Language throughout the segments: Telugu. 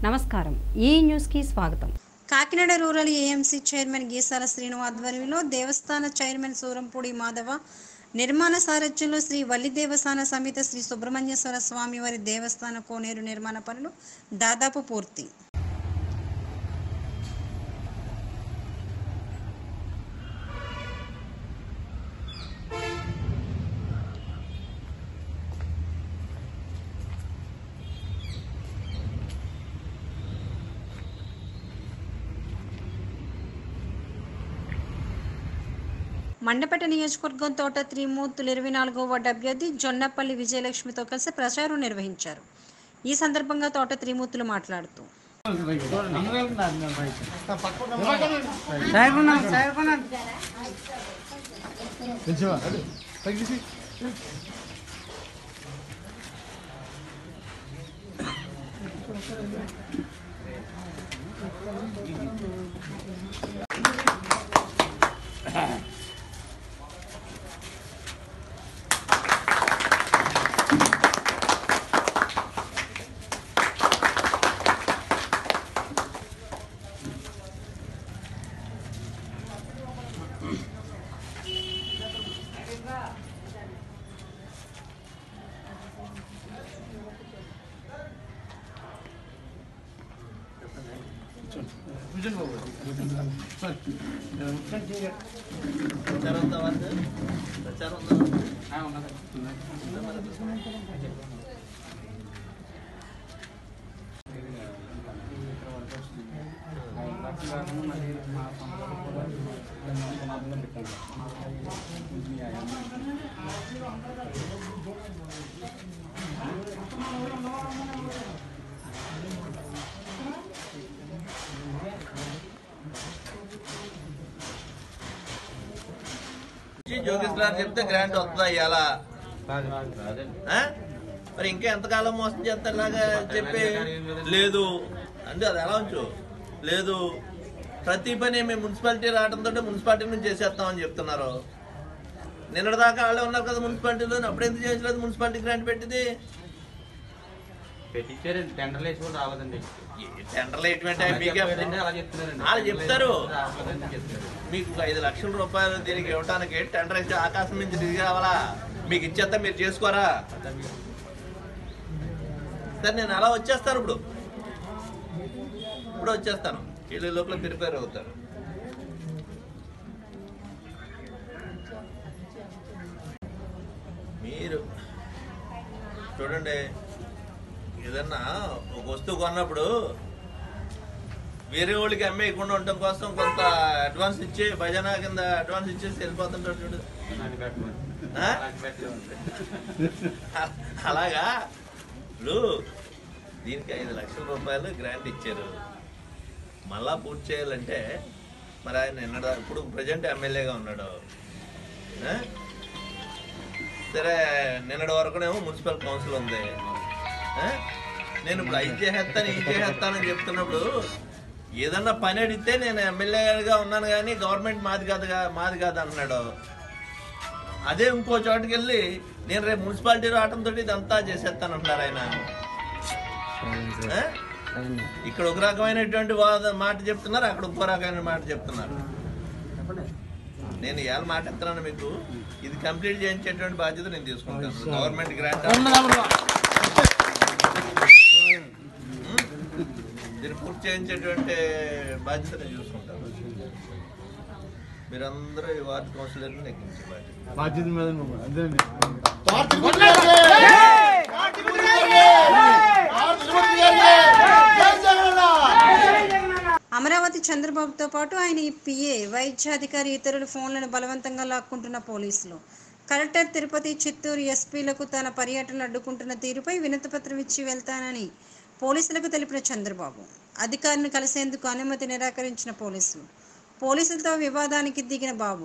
నమస్కారం ఈ న్యూస్ కి స్వాగతం. Kakinada rural AMC chairman Geesala Srinu ఆధ్వర్యంలో దేవస్థాన చైర్మన్ సూరంపూడి మాధవ నిర్మాణ సారథ్యంలో శ్రీ వల్లి దేవస్థాన సమేత శ్రీ సుబ్రహ్మణ్యేశ్వర స్వామి వారి దేవస్థాన కోనేరు నిర్మాణ పనులు దాదాపు పూర్తి. మండపేట నియోజకవర్గం తోట త్రిమూర్తులు 24వ వార్డు అభ్యర్థి జొన్నపల్లి విజయలక్ష్మితో కలిసి ప్రచారం నిర్వహించారు. ఈ సందర్భంగా తోట త్రిమూర్తులు మాట్లాడుతూ జోగేశ్వర చెప్తే గ్రాంట్ వస్తుందా ఇవాళ మరి ఇంకా ఎంతకాలం మోసం చేస్తారులాగా చెప్పి లేదు అంటే అది ఎలా ఉంచు లేదు ప్రతి పని మేము మున్సిపాలిటీ రావడంతో మున్సిపాలిటీ నుంచి చేసేస్తామని చెప్తున్నారు. నిన్నటిదాకా వాళ్ళే ఉన్నారు కదా మున్సిపాలిటీలో, అప్పుడు ఎందుకు చేసలేదు? మున్సిపాలిటీ గ్రాంట్ పెట్టింది టెండర్లు వాళ్ళు చెప్తారు. మీకు 5 లక్షల రూపాయలు దీనికి ఇవ్వడానికి టెండర్ ఇచ్చి ఆకాశం నుంచి దిగి రావాలా? మీకు ఇచ్చేస్తా మీరు చేసుకోరా? సరే నేను అలా వచ్చేస్తాను, ఇప్పుడు వచ్చేస్తాను. వీళ్ళ లోపల ప్రిపేర్ అవుతారు. మీరు చూడండి, ఏదన్నా ఒక వస్తువు కొన్నప్పుడు వేరే వాళ్ళకి అమ్మేయకుండా ఉండటం కోసం కొంత అడ్వాన్స్ ఇచ్చి భజన కింద అడ్వాన్స్ ఇచ్చేసి వెళ్ళిపోతుంటాడు చూడు. అలాగా ఇప్పుడు దీనికి 5 లక్షల రూపాయలు గ్రాంట్ ఇచ్చారు. మళ్ళా పూర్తి చేయాలంటే మరి ఆయన ఇప్పుడు ప్రజెంట్ ఎమ్మెల్యేగా ఉన్నాడు. సరే నిన్నటి వరకునేమో మున్సిపల్ కౌన్సిల్ ఉంది. నేను ఇప్పుడు ఇది చేసేస్తానని చెప్తున్నప్పుడు ఏదన్నా పని అడిగితే నేను ఎమ్మెల్యేగా ఉన్నాను కానీ గవర్నమెంట్ మాది కాదు అన్నాడు. అదే ఇంకో చోటుకి వెళ్ళి నేను రేపు మున్సిపాలిటీ రావడంతో ఇదంతా చేసేస్తానంటున్నారు ఆయన. ఇక్కడ ఒక రకమైనటువంటి మాట చెప్తున్నారు, అక్కడ ఇంకో రకమైన మాట చెప్తున్నారు. నేను ఇవాళ మాట ఎత్తున్నాను మీకు, ఇది కంప్లీట్ చేయించేటువంటి బాధ్యత నేను తీసుకుంటాను. గవర్నమెంట్ గ్రాంట్ దీన్ని పూర్తి చేయించేటువంటి బాధ్యత నేను చూసుకుంటాను. మీరందరూ ఈ వార్డు కౌన్సిలర్ని నెగ్గించే బాధ్యత మీద. అమరావతి చంద్రబాబుతో పాటు ఆయన పిఏ, వైద్యాధికారి, ఇతరుల ఫోన్లను బలవంతంగా లాక్కుంటున్న పోలీసులు. కలెక్టర్ తిరుపతి, చిత్తూరు ఎస్పీలకు తన పర్యటనలు అడ్డుకుంటున్న తీరుపై వినతిపత్రం ఇచ్చి వెళ్తానని పోలీసులకు తెలిపిన చంద్రబాబు అధికారిని కలిసేందుకు అనుమతి నిరాకరించిన పోలీసులతో వివాదానికి దిగిన బాబు.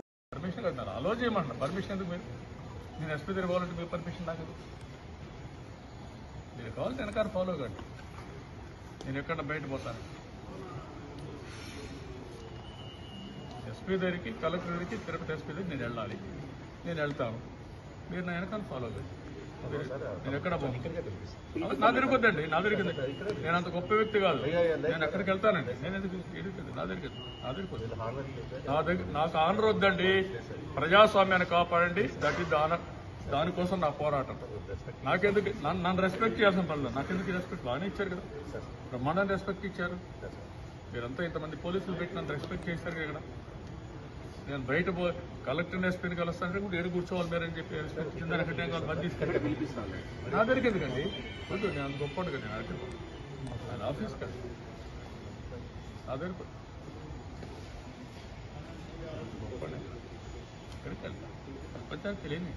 ఎస్పీ దగ్గరికి, కలెక్టర్ దగ్గరికి, తిరుపతి ఎస్పీ దగ్గరికి నేను వెళ్ళాలి. నేను వెళ్తాను, మీరు నా వెనకాల ఫాలో అవ్వండి. నేను ఎక్కడ నా తిరుగుద్దండి, నా తిరిగింది. నేను అంత గొప్ప వ్యక్తి కాదు, నేను ఎక్కడికి వెళ్తానండి. నేను ఎందుకు నా దగ్గర నాకు ఆనర్ వద్దండి. ప్రజాస్వామ్యాన్ని కాపాడండి, దట్ ఈస్ దానికోసం నా పోరాటం. నాకెందుకు నన్ను రెస్పెక్ట్ చేయాల్సిన పనులు, నాకెందుకు రెస్పెక్ట్ బాగానే ఇచ్చారు కదా, బ్రహ్మాండాన్ని రెస్పెక్ట్ ఇచ్చారు. మీరంతా ఇంతమంది పోలీసులు పెట్టినంత రెస్పెక్ట్ చేశారు కదా. నేను బయట కలెక్టర్ ఎస్పీని కలుస్తానంటే కూడా ఏడు కూర్చోవాలి మీరని చెప్పి రెస్పెక్ట్ కింద మంది తీసుకెళ్ళి నా దగ్గరికి ఎందుకండి వద్దు. నేను అంత గొప్ప కదా, నేను ఆఫీస్ కదా నా దగ్గర గొప్ప ఎక్కడికి వెళ్తాను ప్రపంచానికి తెలియని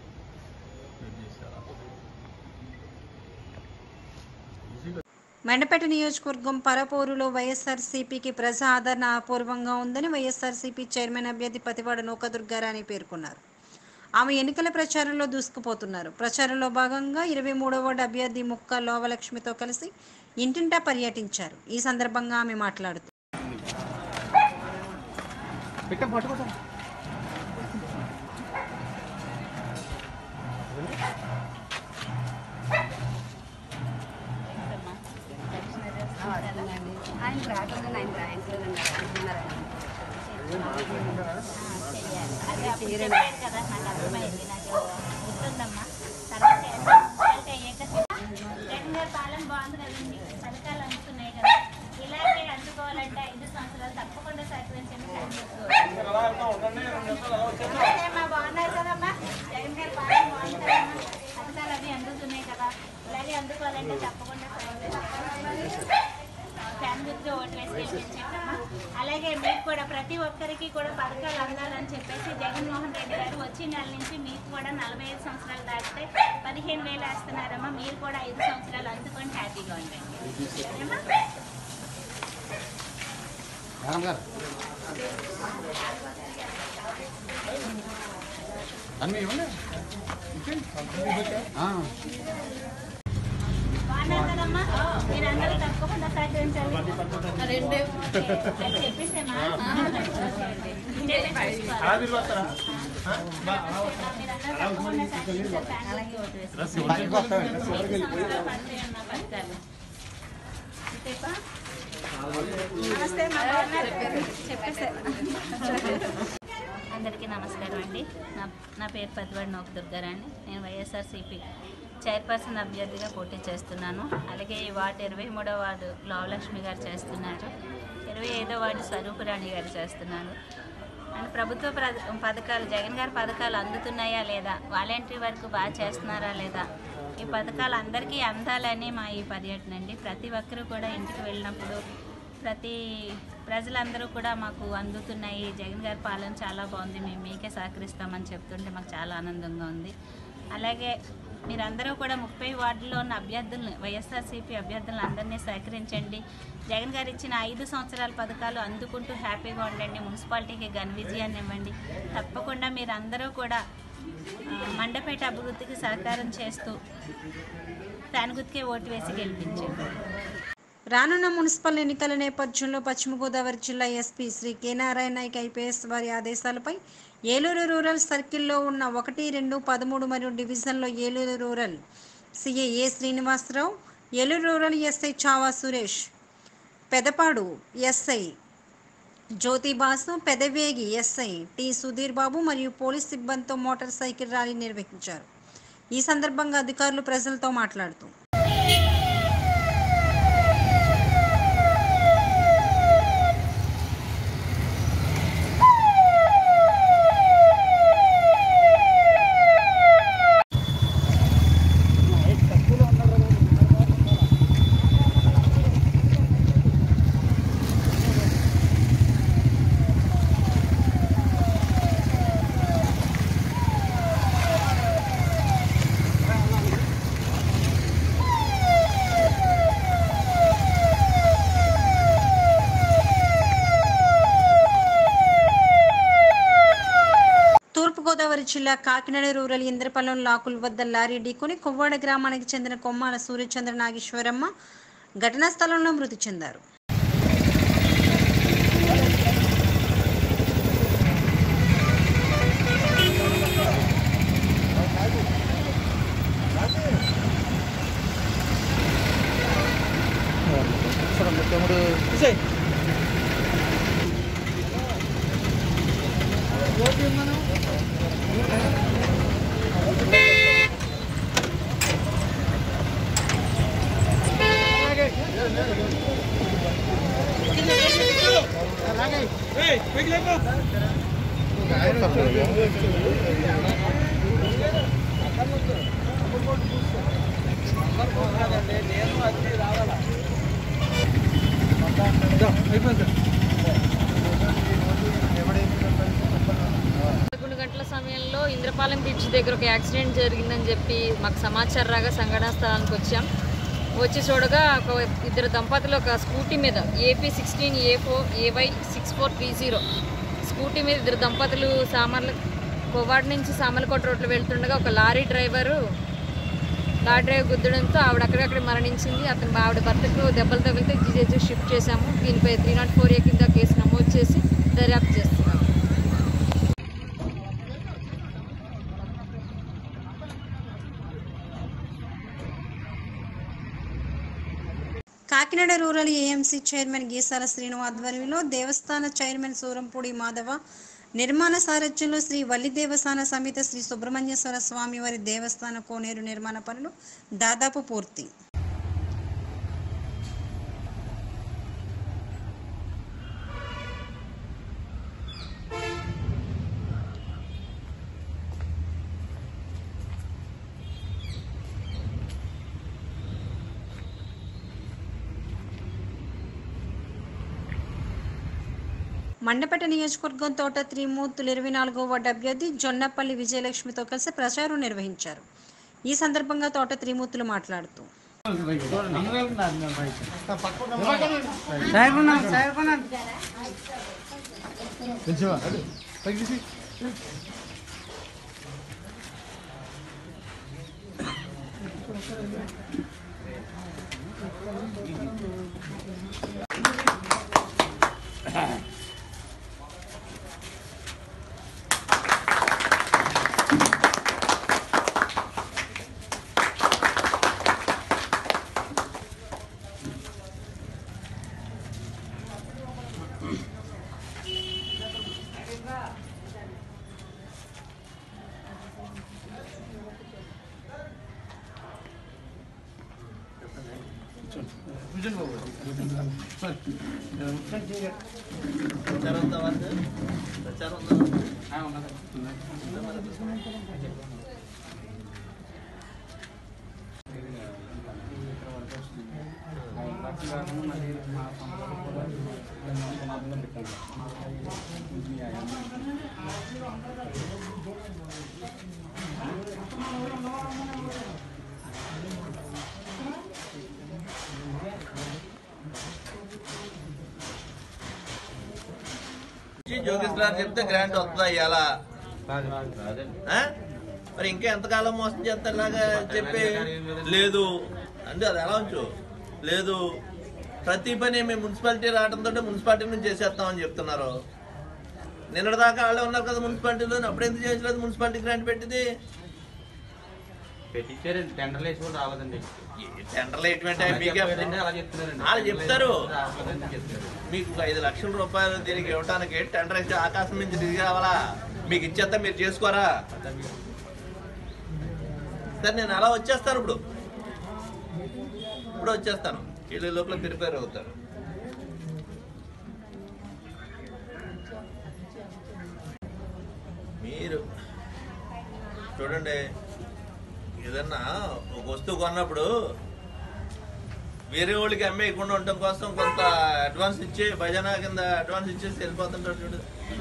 మెండపేట నియోజకవర్గం పరపూరులో వైఎస్ఆర్సీపీకి ప్రజా ఆదరణ అపూర్వంగా ఉందని వైఎస్ఆర్సీపీ చైర్మన్ అభ్యర్థి పతివాడ నూకదుర్గారాణి పేర్కొన్నారు. ఆమె ఎన్నికల ప్రచారంలో దూసుకుపోతున్నారు. ప్రచారంలో భాగంగా 23వ వార్డు అభ్యర్థి ముక్క లోవలక్ష్మితో కలిసి ఇంటింటా పర్యటించారు. ఈ సందర్భంగా ఆమె మాట్లాడుతూ పాలన బాగుంది కదండి, పథకాలు అందుతున్నాయి కదా, ఇలాగే అందుకోవాలంటే 5 సంవత్సరాలు తప్పకుండా సహకరించండి. బాగున్నారు కదమ్మా, జగన్ గారి పాలన బాగుంది కదమ్మా, పథకాలు అవి అందుతున్నాయి కదా, ఇలాగే అందుకోవాలంటే తప్పకుండా ఫ్యామిలీతో ఓటు వేసి గెలిపించండమ్మా. అలాగే మీకు కూడా ప్రతి ఒక్కరికి కూడా పథకాలు అందాలని చెప్పేసి జగన్మోహన్ రెడ్డి గారు వచ్చే నెల నుంచి మీకు కూడా 45 సంవత్సరాలు దాటితే 15,000 వేస్తున్నారమ్మా. మీరు కూడా 5 సంవత్సరాలు అందుకొని హ్యాపీగా ఉండండి. బాగున్నారు కదమ్మా, మీరందరూ తప్పకుండా సహకరించాలి. చెప్పేసేమా అందరికీ నమస్కారం అండి. నా పేరు పతివాడ నూకదుర్గారాణి. నేను వైఎస్ఆర్సీపీ చైర్పర్సన్ అభ్యర్థిగా పోటీ చేస్తున్నాను. అలాగే ఈ వార్డు 23వ వార్డు లోవలక్ష్మి గారు చేస్తున్నారు, 25వ వార్డు స్వరూపురాణి గారు చేస్తున్నారు. అండ్ ప్రభుత్వ పథకాలు జగన్ గారి పథకాలు అందుతున్నాయా లేదా, వాలంటరీ వరకు బాగా చేస్తున్నారా లేదా, ఈ పథకాలు అందరికీ అందాలని మా ఈ పర్యటన అండి. ప్రతి ఒక్కరూ కూడా ఇంటికి వెళ్ళినప్పుడు ప్రజలందరూ కూడా మాకు అందుతున్నాయి, జగన్ గారి పాలన చాలా బాగుంది, మేము మీకే సహకరిస్తామని చెప్తుంటే మాకు చాలా ఆనందంగా ఉంది. అలాగే మీరందరూ కూడా 30 వార్డుల్లో ఉన్న అభ్యర్థులను, వైఎస్ఆర్సీపీ అభ్యర్థులను అందరినీ సహకరించండి. జగన్ గారు ఇచ్చిన 5 సంవత్సరాల పథకాలు అందుకుంటూ హ్యాపీగా ఉండండి. మున్సిపాలిటీకి ఘన విజయాన్ని ఇవ్వండి. తప్పకుండా మీరందరూ కూడా మండపేట అభివృద్ధికి సహకారం చేస్తూ ఫ్యాన్ గుర్తుకే ఓటు వేసి గెలిపించండి. రానున్న మున్సిపల్ ఎన్నికల నేపథ్యంలో పశ్చిమ గోదావరి జిల్లా SP Shri K Narayana Nayak IPS వారి ఆదేశాలపై ఏలూరు రూరల్ సర్కిల్లో ఉన్న 1, 2, 13 మరియు డివిజన్లో Eluru rural CI A Srinivasarao, Eluru rural SI Chava Suresh, Pedapadu SI Jyothibasu, Pedavegi SI T Sudheer Babu మరియు పోలీస్ సిబ్బందితో మోటార్ సైకిల్ ర్యాలీ నిర్వహించారు. ఈ సందర్భంగా అధికారులు ప్రజలతో మాట్లాడుతూ గోదావరి జిల్లా కాకినాడ రూరల్ ఇంద్రపాలెం లాకుల వద్ద లారీ ఢీకొని కొవ్వాడ గ్రామానికి చెందిన కొమ్మాల సూర్యచంద్ర నాగేశ్వరమ్మ ఘటనా స్థలంలో మృతి చెందారు. గంటల సమయంలో ఇంద్రపాలెం బ్రిడ్జ్ దగ్గర ఒక యాక్సిడెంట్ జరిగిందని చెప్పి మాకు సమాచారం రాగా సంఘటనా స్థలానికి వచ్చాం. వచ్చి చూడగా ఒక ఇద్దరు దంపతులు ఒక స్కూటీ మీద AP 16A4 AY 6430 స్కూటీ మీద ఇద్దరు దంపతులు కోవాడ నుంచి సామర్లకోట రోడ్లో వెళ్తుండగా ఒక లారీ డ్రైవర్ గుద్దడంతో ఆవిడ అక్కడక్కడ మరణించింది. ఆవిడ భర్తకు దెబ్బలు తగిలితే GH షిఫ్ట్ చేశాము. దీనిపై 304A కింద కేసు నమోదు చేసి దర్యాప్తు చేస్తున్నాము. Kakinada rural AMC chairman Geesala Srinu ఆధ్వర్యంలో దేవస్థాన చైర్మన్ సూరంపూడి మాధవ నిర్మాణ సారథ్యంలో శ్రీ వల్లి దేవస్థాన సమేత శ్రీ సుబ్రహ్మణ్యేశ్వర స్వామి వారి దేవస్థాన కోనేరు నిర్మాణ పనులు దాదాపు పూర్తి. మండపేట నియోజకవర్గం తోట త్రిమూర్తులు 24వ వార్డు అభ్యర్థి జొన్నపల్లి విజయలక్ష్మితో కలిసి ప్రచారం నిర్వహించారు. ఈ సందర్భంగా తోట త్రిమూర్తులు మాట్లాడుతూ జోగేశ్వర చెప్తే గ్రాంట్ వస్తుందా ఇవాళ? మరి ఇంకా ఎంతకాలం మోసం చేస్తారులాగా చెప్పి లేదు అంటే అది ఎలా ఉంచు లేదు. ప్రతి పని మేము మున్సిపాలిటీ రావడంతో మున్సిపాలిటీ నుంచి చేసేస్తామని చెప్తున్నారు. నిన్నటిదాకా వాళ్ళే ఉన్నారు కదా మున్సిపాలిటీలో, అప్పుడు ఎందుకు చేసలేదు? మున్సిపాలిటీ గ్రాంట్ పెట్టింది టెండర్లు వేసి కూడా రాలేదండి. టెండర్లు వాళ్ళు చెప్తారు. మీకు 5 లక్షల రూపాయలు దీనికి ఇవ్వడానికి టెండర్ వేసి ఆకాశం నుంచి దిగి రావాలా? మీకు ఇచ్చేస్తా, మీరు చేసుకోరా? సరే నేను అలా వచ్చేస్తాను. ఇప్పుడు వచ్చేస్తాను. వీళ్ళ లోపల ప్రిపేర్ అవుతారు. మీరు చూడండి, ఏదన్నా ఒక వస్తువు కొన్నప్పుడు వేరే వాళ్ళకి అమ్మేయకుండా ఉండటం కోసం కొంత అడ్వాన్స్ ఇచ్చి భజన కింద అడ్వాన్స్ ఇచ్చేసి వెళ్ళిపోతుంటారు చూడు.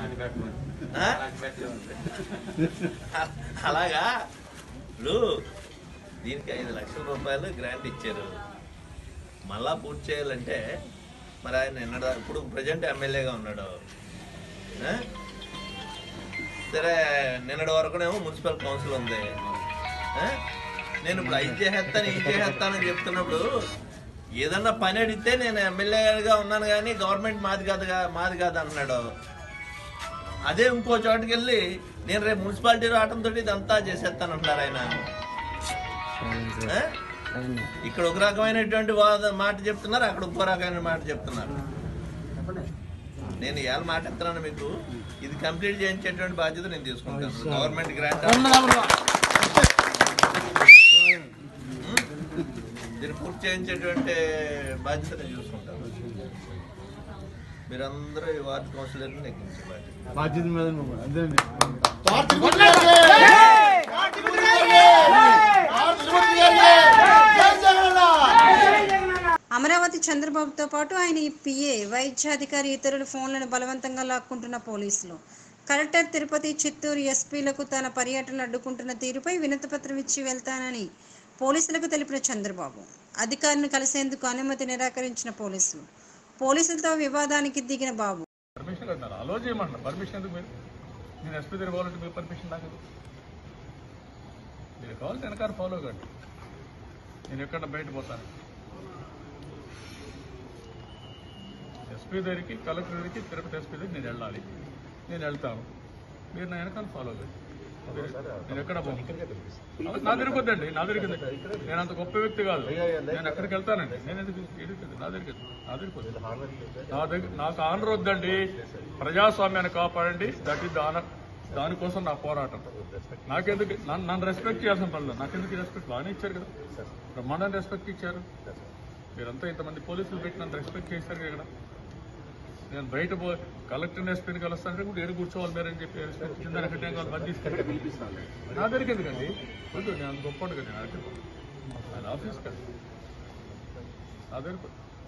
అలాగా ఇప్పుడు దీనికి 5 లక్షల రూపాయలు గ్రాంట్ ఇచ్చారు. మళ్ళా పూర్తి చేయాలంటే మరి ఆయన ఇప్పుడు ప్రజెంట్ ఎమ్మెల్యేగా ఉన్నాడు. సరే నిన్నటి వరకునేమో మున్సిపల్ కౌన్సిల్ ఉంది. నేను ఇప్పుడు ఇది చేసేస్తానని చెప్తున్నప్పుడు ఏదన్నా పని అడిగితే నేను ఎమ్మెల్యేగా ఉన్నాను కానీ గవర్నమెంట్ మాది కాదు అన్నాడు. అదే ఇంకో చోటుకి వెళ్ళి నేను రేపు మున్సిపాలిటీ రావడంతో ఇదంతా చేసేస్తానంటున్నారు ఆయన. ఇక్కడ ఒక రకమైనటువంటి మాట చెప్తున్నారు, అక్కడ ఇంకో రకమైన మాట చెప్తున్నారు. నేను ఇవాళ మాట ఇస్తున్నాను మీకు, ఇది కంప్లీట్ చేయించేటువంటి బాధ్యత నేను తీసుకుంటాను. గవర్నమెంట్ గ్రాంట్ దీన్ని పూర్తి చేయించేటువంటి బాధ్యత నేను చూసుకుంటాను. మీరందరూ ఈ వార్డు కౌన్సిలర్ని నెగ్గించే బాధ్యత మీద అమరావతి చంద్రబాబుతో పాటు ఆయన పిఏ, వైద్యాధికారి, ఇతరుల ఫోన్లను బలవంతంగా లాక్కుంటున్న పోలీసులు. కలెక్టర్ తిరుపతి, చిత్తూరు ఎస్పీలకు తన పర్యటన అడ్డుకుంటున్న తీరుపై వినతిపత్రం ఇచ్చి వెళ్తానని పోలీసులకు తెలిపిన చంద్రబాబు అధికారిని కలిసేందుకు అనుమతి నిరాకరించిన పోలీసులతో వివాదానికి దిగిన బాబు. పర్మిషన్ అన్నారు, అలో చేయమంటారు. పర్మిషన్ ఎందుకు? నేను ఎస్పీ దగ్గర పోవాలంటే మీరు పర్మిషన్ నాకు మీరు కావాలి వెనకాల ఫాలో కండి. నేను ఎక్కడ బయట పోతాను. ఎస్పీ దగ్గరికి, కలెక్టర్ దగ్గరికి, తిరుపతి ఎస్పీ దగ్గరికి నేను వెళ్ళాలి. నేను వెళ్తాను, మీరు నా వెనకాల ఫాలో కండి. నేను ఎక్కడ పోను. నా తిరుగుద్దండి, నా తిరిగింది. నేను అంత గొప్ప వ్యక్తి కాదు. నేను ఎక్కడికి వెళ్తానండి. నేను ఎందుకు నా దగ్గరికి నాకు ఆనర్ వద్దండి. ప్రజాస్వామ్యాన్ని కాపాడండి. దట్ ఈస్ దానికోసం నా పోరాటం. నాకెందుకు నన్ను రెస్పెక్ట్ చేయాల్సిన పనులు నాకెందుకు రెస్పెక్ట్ బాగానే ఇచ్చారు కదా. బ్రహ్మాండాన్ని రెస్పెక్ట్ ఇచ్చారు. మీరంతా ఇంతమంది పోలీసులు పెట్టి నన్ను రెస్పెక్ట్ చేశారు కదా. నేను బయట కలెక్టర్ ఎస్పీని కలుస్తానంటే కూడా ఏడు కూర్చోవాలి మీరని చెప్పి రెస్పెక్ట్ కింద మంది తీసుకెళ్ళి నా దగ్గరికి ఎందుకండి వద్దు. నేను అంత గొప్ప కదా. నేను ఆఫీస్ కదా నా దగ్గర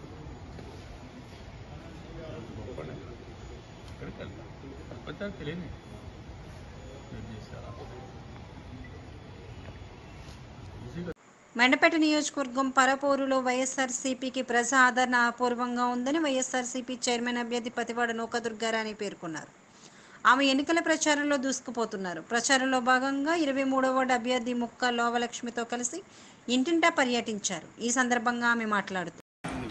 గొప్ప ఇక్కడికి వెళ్తాను. ప్రపంచానికి తెలియని మెండపేట నియోజకవర్గం పరపూరులో వైఎస్ఆర్సీపీకి ప్రజా ఆదరణ అపూర్వంగా ఉందని వైఎస్ఆర్సీపీ చైర్మన్ అభ్యర్థి పతివాడ నూకదుర్గారాణి పేర్కొన్నారు. ఆమె ఎన్నికల ప్రచారంలో దూసుకుపోతున్నారు. ప్రచారంలో భాగంగా 23వ వార్డు అభ్యర్థి ముక్క లోవలక్ష్మితో కలిసి ఇంటింటా పర్యటించారు. ఈ సందర్భంగా ఆమె మాట్లాడుతూ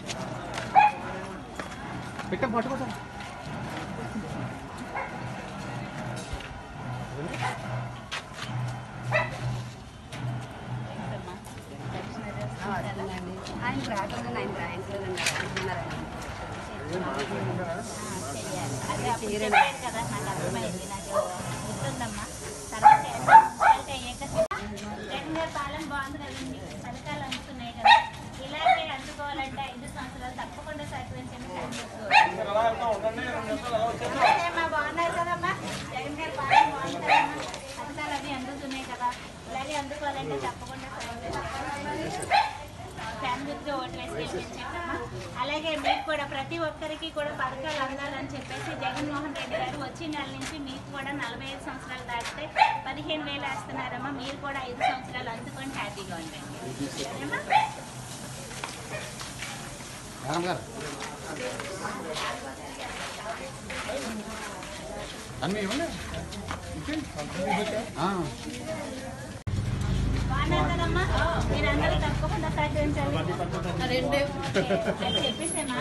పాలన బాగుంది కదండి. పథకాలు అందుతున్నాయి కదా. ఇలాగే అందుకోవాలంటే 5 సంవత్సరాలు తప్పకుండా సహకరించండి. బాగున్నారు కదమ్మా. జగన్ గారి పాలన బాగుంది కదమ్మా. పథకాలు అవి అందుతున్నాయి కదా. ఇలాగే అందుకోవాలంటే తప్పకుండా ఫ్యామిలీతో ఓటు వేసి గెలిపించండమ్మా. అలాగే మీకు కూడా ప్రతి ఒక్కరికి కూడా పథకాలు అందాలని చెప్పేసి జగన్మోహన్ రెడ్డి గారు వచ్చే నెల నుంచి మీకు కూడా 45 సంవత్సరాలు దాటితే 15,000 వేస్తున్నారమ్మా. మీరు కూడా 5 సంవత్సరాలు అందుకొని హ్యాపీగా ఉండండి. సరేమ్మా. బాగున్నారు కదమ్మా. మీరందరూ తప్పకుండా సహకరించాలి. చెప్పేసేమా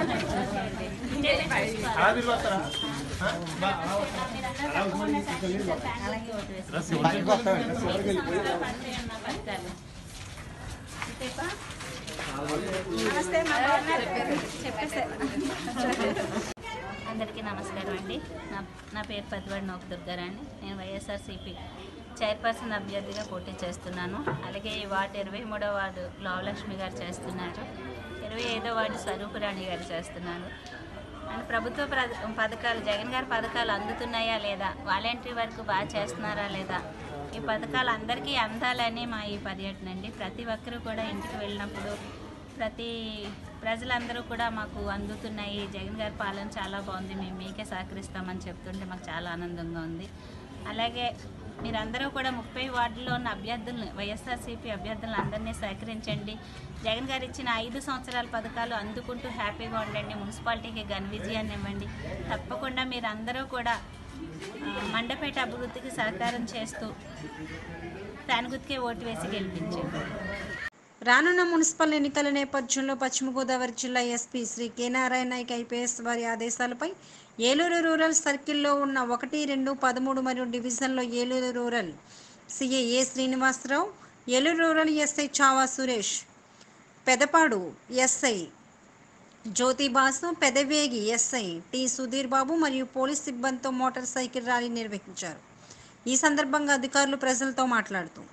అందరికీ నమస్కారం అండి. నా పేరు పతివాడ నూకదుర్గారాణి. నేను వైఎస్ఆర్సీపీ చైర్పర్సన్ అభ్యర్థిగా పోటీ చేస్తున్నాను. అలాగే ఈ వార్డు 23వ వార్డు లోవలక్ష్మి గారు చేస్తున్నారు. 25వ వార్డు స్వరూపురాణి గారు చేస్తున్నారు. అండ్ ప్రభుత్వ పథకాలు జగన్ గారి పథకాలు అందుతున్నాయా లేదా, వాలంటరీ వర్క్ బాగా చేస్తున్నారా లేదా, ఈ పథకాలు అందరికీ అందాలని మా ఈ పర్యటన అండి. ప్రతి ఒక్కరూ కూడా ఇంటికి వెళ్ళినప్పుడు ప్రజలందరూ కూడా మాకు అందుతున్నాయి, జగన్ గారి పాలన చాలా బాగుంది, మేము మీకే సహకరిస్తామని చెప్తుంటే మాకు చాలా ఆనందంగా ఉంది. అలాగే మీరందరూ కూడా 30 వార్డుల్లో ఉన్న అభ్యర్థులను, వైఎస్ఆర్సీపీ అభ్యర్థులను అందరినీ సహకరించండి. జగన్ గారు ఇచ్చిన 5 సంవత్సరాల పథకాలు అందుకుంటూ హ్యాపీగా ఉండండి. మున్సిపాలిటీకి ఘన విజయాన్ని ఇవ్వండి. తప్పకుండా మీరందరూ కూడా మండపేట అభివృద్ధికి సహకారం చేస్తూ ఫ్యాన్ గుర్తుకే ఓటు వేసి గెలిపించండి. రానున్న మున్సిపల్ ఎన్నికల నేపథ్యంలో పశ్చిమ గోదావరి జిల్లా SP Shri K Narayana Nayak IPS వారి ఆదేశాలపై ఏలూరు రూరల్ సర్కిల్లో ఉన్న 1, 2, 13 మరియు డివిజన్లో Eluru rural CI A Srinivasarao, Eluru rural SI Chava Suresh, Pedapadu SI Jyothi Basu, Pedavegi SI T Sudheer Babu మరియు పోలీస్ సిబ్బందితో మోటార్ సైకిల్ ర్యాలీ నిర్వహించారు. ఈ సందర్భంగా అధికారులు ప్రజలతో మాట్లాడుతూ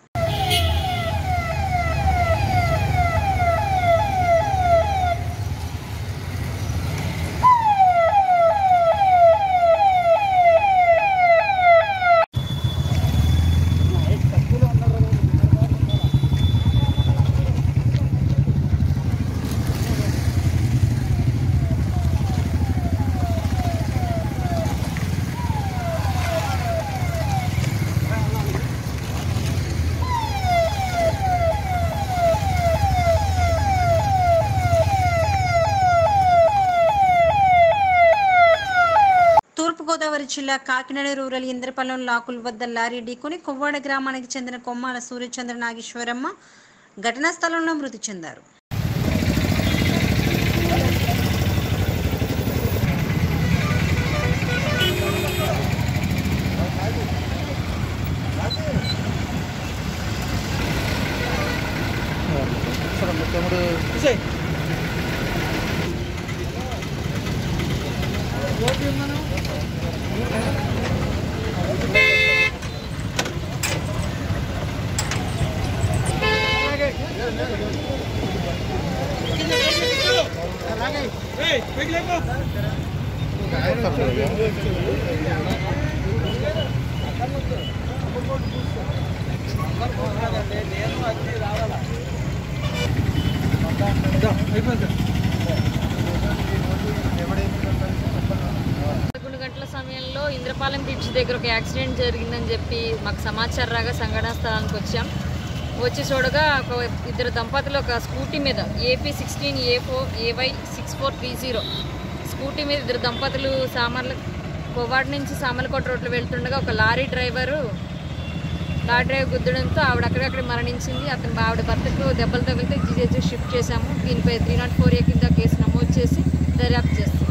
గోదావరి జిల్లా కాకినాడ రూరల్ ఇంద్రపాలెం లాకుల వద్ద లారీ ఢీకొని కొవ్వాడ గ్రామానికి చెందిన కొమ్మాల సూర్యచంద్ర నాగేశ్వరమ్మ ఘటనా స్థలంలో మృతి చెందారు. గంటల సమయంలో ఇంద్రపాలెం బ్రిడ్జ్ దగ్గర ఒక యాక్సిడెంట్ జరిగిందని చెప్పి మాకు సమాచారం రాగా సంఘటనా స్థలానికి వచ్చాం. వచ్చి చూడగా ఒక ఇద్దరు దంపతులు ఒక స్కూటీ మీద AP 16 A4 AY 6430 స్కూటీ మీద ఇద్దరు దంపతులు కొవ్వాడ నుంచి సామర్లకోట రోడ్లో వెళ్తుండగా ఒక లారీ డ్రైవర్ గుద్దడంతో ఆవిడ అక్కడక్కడ మరణించింది. ఆవిడ భర్తకు దెబ్బలు తగిలితే GH షిఫ్ట్ చేశాము. దీనిపై 304A కింద కేసు నమోదు చేసి దర్యాప్తు చేస్తున్నాము.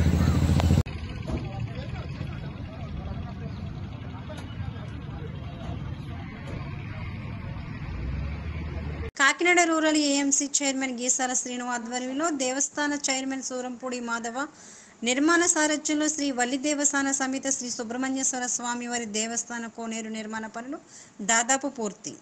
Kakinada rural AMC chairman Geesala Srinu ఆధ్వర్యంలో దేవస్థాన చైర్మన్ సూరంపూడి మాధవ నిర్మాణ సారథ్యంలో శ్రీ వల్లి దేవస్థాన సమేత శ్రీ సుబ్రహ్మణ్యేశ్వర స్వామి వారి దేవస్థాన కోనేరు నిర్మాణ పనులు దాదాపు పూర్తి.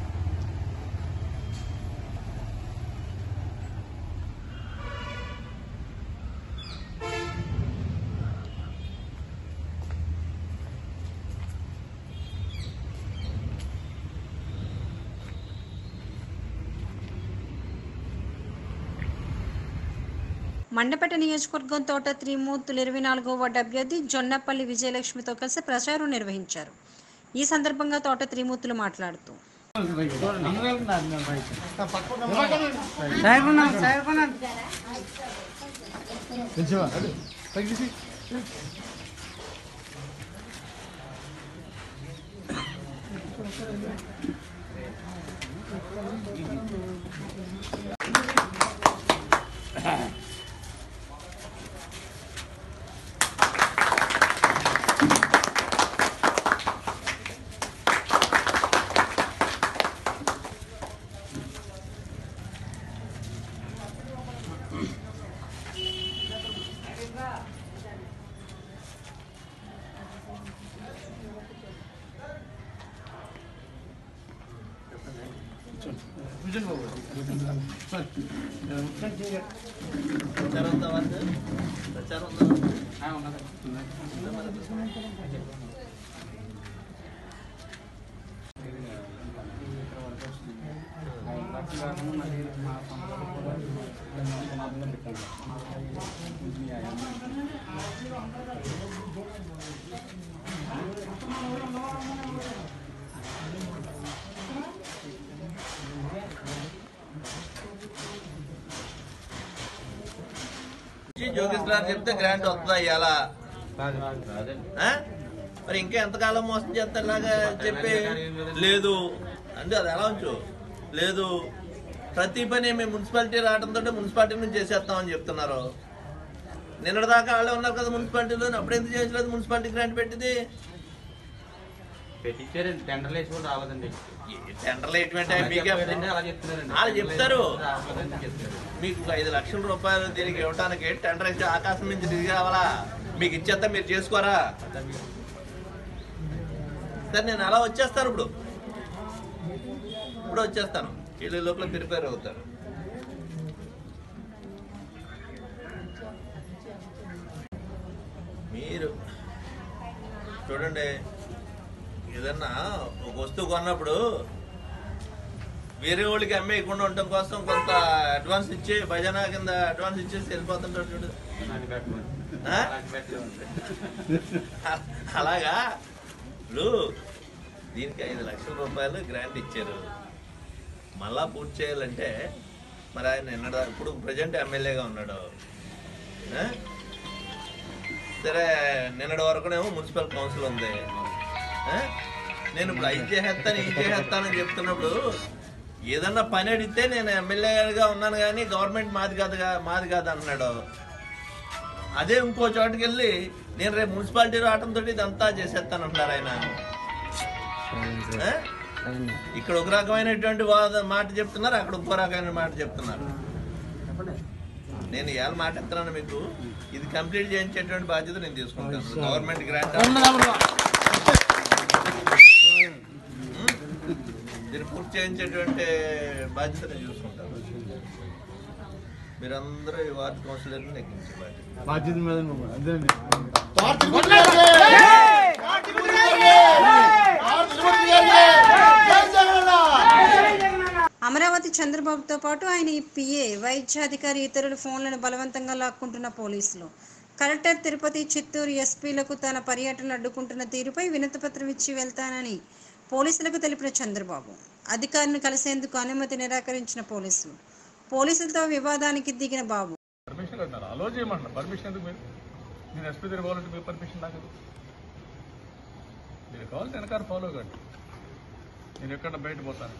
మండపేట నియోజకవర్గం తోట త్రిమూర్తులు 24వ వార్డు అభ్యర్థి జొన్నపల్లి విజయలక్ష్మితో కలిసి ప్రచారం నిర్వహించారు. ఈ సందర్భంగా తోట త్రిమూర్తులు మాట్లాడుతూ జోగేశ్వర చెప్తే గ్రాంట్ వస్తుందా ఇవాళ? మరి ఇంకా ఎంతకాలం మోసం చేస్తారులాగా చెప్పి లేదు అంటే అది ఎలా ఉంచు లేదు. ప్రతి పని మేము మున్సిపాలిటీ రావడంతో మున్సిపాలిటీ నుంచి చేసేస్తామని చెప్తున్నారు. నిన్నటిదాకా వాళ్ళే ఉన్నారు కదా మున్సిపాలిటీలో, అప్పుడు ఎందుకు చేసలేదు? మున్సిపాలిటీ గ్రాంట్ పెట్టింది పెట్టించారు, టెండర్లు వేసి కూడా రాలేదండి. టెండర్లు ఎటువంటి అలా చెప్తున్నారండి. వాళ్ళు చెప్తారు రావద్దని చెప్తారు. మీకు 5 లక్షల రూపాయలు దీనికి ఇవ్వడానికి టెండర్ ఇచ్చి ఆకాశం నుంచి దిగి రావాలా? మీకు ఇచ్చేస్తా మీరు చేసుకోరా? సరే నేను అలా వచ్చేస్తాను. ఇప్పుడు వచ్చేస్తాను. వీళ్ళ లోపల ప్రిపేర్ అవుతారు. మీరు చూడండి, ఏదన్నా ఒక వస్తువు కొన్నప్పుడు వేరే వాళ్ళకి అమ్మేయకుండా ఉండటం కోసం కొంత అడ్వాన్స్ ఇచ్చి భజన కింద అడ్వాన్స్ ఇచ్చేసి వెళ్ళిపోతుంటాడు చూడు. ఆ? అలాగా ఇప్పుడు దీనికి 5 లక్షల రూపాయలు గ్రాంట్ ఇచ్చారు. మళ్ళా పూర్తి చేయాలంటే మరి ఆయన ఇప్పుడు ప్రజెంట్ ఎమ్మెల్యేగా ఉన్నాడు. సరే నిన్నటి వరకునేమో మున్సిపల్ కౌన్సిల్ ఉంది. నేను ఇప్పుడు ఇది చేసేస్తానని చెప్తున్నప్పుడు ఏదన్నా పని అడిగితే నేను ఎమ్మెల్యేగా ఉన్నాను కానీ గవర్నమెంట్ మాది కాదు అన్నాడు. అదే ఇంకో చోటుకి వెళ్ళి నేను రేపు మున్సిపాలిటీ రావడంతో ఇదంతా చేసేస్తానంటున్నారు ఆయన. ఇక్కడ ఒక రకమైనటువంటి మాట చెప్తున్నారు, అక్కడ ఇంకో రకమైన మాట చెప్తున్నారు. నేను ఇవాళ మాట ఎత్తున్నాను మీకు, ఇది కంప్లీట్ చేయించేటువంటి బాధ్యత నేను తీసుకుంటాను. గవర్నమెంట్ గ్రాంట్ దీన్ని పూర్తి చేయించేటువంటి బాధ్యత నేను చూసుకుంటాను. మీరందరూ ఈ వార్డు కౌన్సిలర్ని నెగ్గించే బాధ్యత మీద అమరావతి చంద్రబాబుతో పాటు ఆయన పిఏ, వైద్యాధికారి, ఇతరుల ఫోన్లను బలవంతంగా లాక్కుంటున్న పోలీసులు. కలెక్టర్ తిరుపతి, చిత్తూరు ఎస్పీలకు తన పర్యటన అడ్డుకుంటున్న తీరుపై వినతిపత్రం ఇచ్చి వెళ్తానని పోలీసులకు తెలిపిన చంద్రబాబు అధికారిని కలిసేందుకు అనుమతి నిరాకరించిన పోలీసులతో వివాదానికి దిగిన బాబు. పర్మిషన్ అన్నారు, అలో చేయమంటారు. పర్మిషన్ ఎందుకు? నేను ఎస్పీ దగ్గర పోవాలంటే మీరు పర్మిషన్ నాకు మీరు కావాలి వెనకాల ఫాలో కండి. నేను ఎక్కడ బయట పోతాను.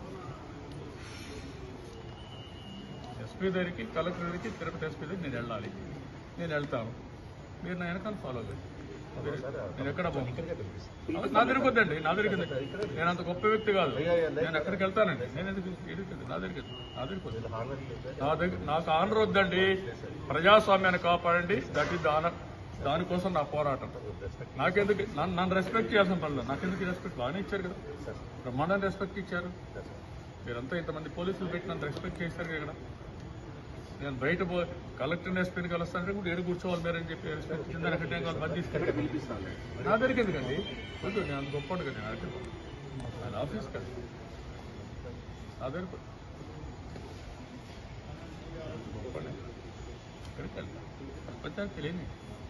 ఎస్పీ దగ్గరికి, కలెక్టర్ దగ్గరికి, తిరుపతి ఎస్పీ దగ్గరికి నేను వెళ్ళాలి. నేను వెళ్తాను, మీరు నా వెనకాల ఫాలో కండి. నేను ఎక్కడ పోను. నా తిరుగుద్దండి, నా దగ్గరికి. నేను అంత గొప్ప వ్యక్తి కాదు. నేను ఎక్కడికి వెళ్తానండి. నేను ఎందుకు నా దగ్గరికి నాకు ఆనర్ వద్దండి. ప్రజాస్వామ్యాన్ని కాపాడండి. దట్ ఈస్ దానికోసం నా పోరాటం. నాకెందుకు నన్ను రెస్పెక్ట్ చేయాల్సిన పనులు నాకెందుకు రెస్పెక్ట్? బాగానే ఇచ్చారు కదా, బ్రహ్మాండాన్ని రెస్పెక్ట్ ఇచ్చారు. మీరంతా ఇంతమంది పోలీసులు పెట్టి నన్ను రెస్పెక్ట్ చేశారు కదా. నేను బయట కలెక్టర్ ఎస్పీని కలుస్తానంటే కూడా ఏడు కూర్చోవాలి మీరని చెప్పి రెస్పెక్ట్ కింద మధ్య తీసుకెళ్ళి నా దగ్గరికి ఎందుకండి? వద్దు, నేను అంత గొప్ప కదా. నేను ఆఫీస్ కదా, నా దగ్గర గొప్ప ఇక్కడికి వెళ్తాను. ప్రపంచానికి తెలియని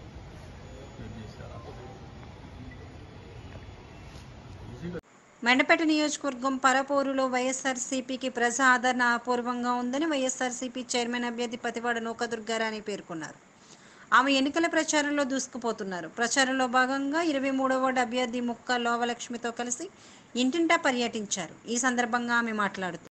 మెండపేట నియోజకవర్గం పరపూరులో వైఎస్ఆర్సీపీకి ప్రజా ఆదరణ అపూర్వంగా ఉందని వైఎస్ఆర్సీపీ చైర్మన్ అభ్యర్థి పతివాడ నూకదుర్గారాణి పేర్కొన్నారు. ఆమె ఎన్నికల ప్రచారంలో దూసుకుపోతున్నారు. ప్రచారంలో భాగంగా 23వ వార్డు అభ్యర్థి ముక్క లోవలక్ష్మితో కలిసి ఇంటింటా పర్యటించారు. ఈ సందర్భంగా ఆమె మాట్లాడుతూ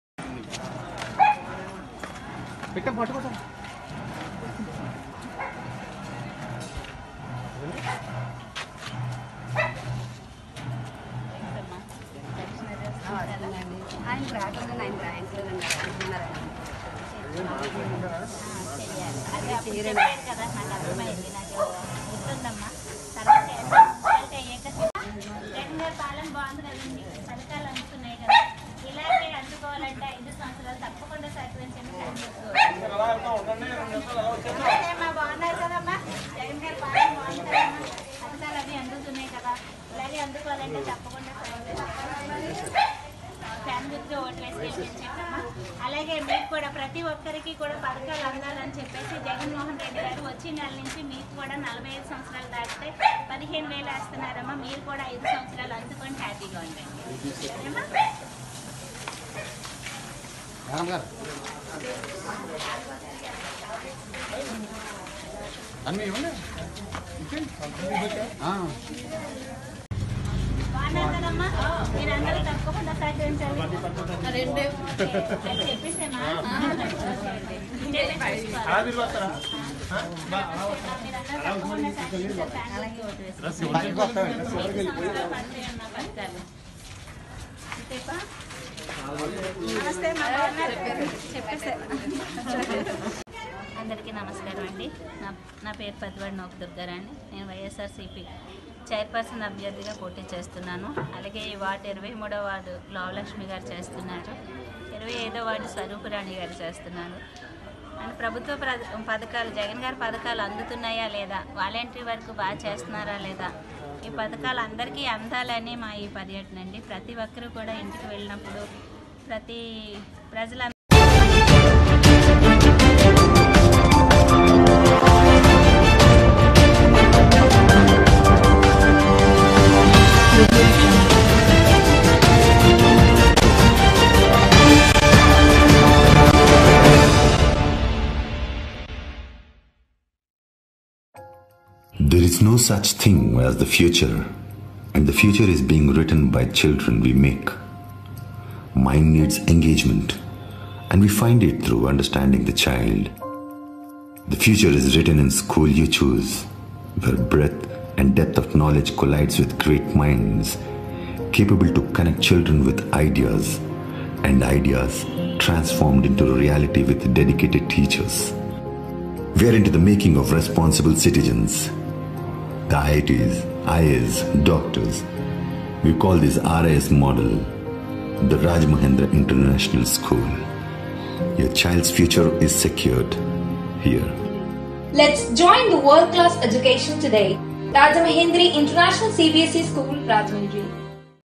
కదా నాకు అర్థమైంది. నాకు గుర్తుందమ్మా. తర్వాత జగన్ గారి పాలన బాగుంది కదండి. పథకాలు అందుతున్నాయి కదా. ఇలాగే అందుకోవాలంటే 5 సంవత్సరాలు తప్పకుండా సహకరించండి. బాగున్నారు కదమ్మా. జగన్ గారి పాలన బాగుంది కదమ్మా. పథకాలు అవి అందుతున్నాయి కదా. ఇలాగే అందుకోవాలంటే తప్పకుండా ఫ్యామిలీతో ఓట్లు వేసి చెప్పమ్మా. అలాగే మీకు కూడా ప్రతి ఒక్కరికి కూడా పథకాలు అందాలని చెప్పేసి జగన్మోహన్ రెడ్డి గారు వచ్చే నెల నుంచి మీకు కూడా 45 సంవత్సరాలు దాటితే 15,000 వేస్తున్నారమ్మా. మీరు కూడా 5 సంవత్సరాలు అందుకొని హ్యాపీగా ఉండండి. బాగున్నారు కదమ్మా. మీరందరూ తప్పకుండా సహకరించాలి. చెప్పేసేమా అందరికీ నమస్కారం అండి. నా పేరు పద్వాడి నోక్ దుర్గారాణి. నేను వైఎస్ఆర్సీపీ చైర్పర్సన్ అభ్యర్థిగా పోటీ చేస్తున్నాను. అలాగే ఈ వార్డు 23వ వార్డు లావలక్ష్మి గారు చేస్తున్నారు. 25వ వార్డు స్వరూపురాణి గారు చేస్తున్నారు. అండ్ ప్రభుత్వ పథకాలు, జగన్ గారి పథకాలు అందుతున్నాయా లేదా, వాలంటరీ వరకు బాగా చేస్తున్నారా లేదా, ఈ పథకాలు అందరికీ అందాలని మా ఈ పర్యటన అండి. ప్రతి ఒక్కరూ కూడా ఇంటికి వెళ్ళినప్పుడు ప్రతి ప్రజల There is no such thing as the future, and the future is being written by children we make. Mind needs engagement, and we find it through understanding the child. The future is written in school you choose, where breadth and depth of knowledge collides with great minds, capable to connect children with ideas, and ideas transformed into reality with dedicated teachers. We are into the making of responsible citizens. The IITs, IAS, doctors. We call this RIS model the Rajamahendra International School. Your child's future is secured here. Let's join the world-class education today. Rajamahendra International CBSE School, Rajahmundry.